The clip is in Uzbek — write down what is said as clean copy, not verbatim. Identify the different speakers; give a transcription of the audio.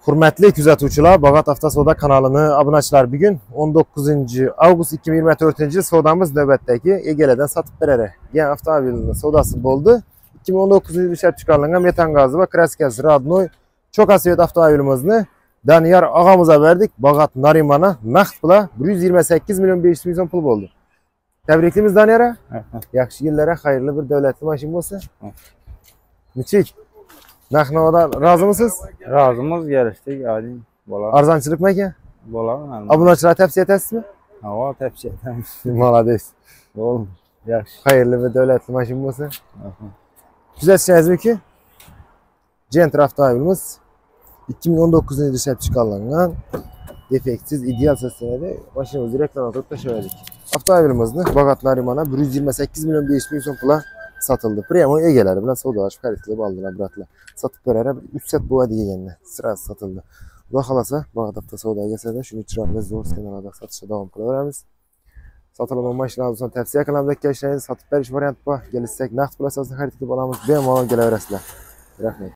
Speaker 1: Hurmatli kuzatuvchilar, Bag'at Avtosoda kanalini obunachilar, bugun 19 avgust 2024-yil savdamiz navbatdagi egaladan sotib beradigan avtomobilning savdosi bo'ldi. 2019-yil ishlab chiqarilgan metan gazi va kraskasi rodnoy Cho'qasvet avtomobilimizni Daniyar og'amizga berdik. Bag'at Narimana naqd pula 128 million 500 ming so'm pul bo'ldi. Tabriklaymiz Daniyar. Yaxshi yillarga xayrli bir davlatli mashina bo'lsa. Nechik? Narx-navodan rozimisiz?
Speaker 2: Rozimiz, kelishdik, ading. Bo'lar.
Speaker 1: Arzonchilikmi aka?
Speaker 2: Bo'lar.
Speaker 1: Obunachilar tavsiya etasizmi?
Speaker 2: Ha, tavsiya etamiz.
Speaker 1: Молодец.
Speaker 2: Bo'ldi. Yaxshi.
Speaker 1: Xayrli bir davlatli mashina bo'lsa. Kuzatishingiz-ki, Gentra avtomobilimiz 2019-yilda ishlab chiqarilgan defektsiz ideal sostenada mashinamizni reklama qilib tashladik. Avtomobilimizni Bag'at Narimana 128 million 500 ming so'm pula sotildi. Premium egalari bilan savdolashib xarid qilib oldilar, bratlar. Sotib berara 3 soat bo'ladi deganda, sirasi sotildi. Xudo xolasa Bag'at Avtosodaga kelsa, shuni chiroyli zo'r skenalarda sotishda davom qilaveramiz. Sotilgan mashinalarni tavsiya qilaman deb kelishsangiz, sotib berish varianti bor. Kelsak, naqd pul asosida xarid qilib olamiz. Bemalol kelaverasizlar. Rahmat.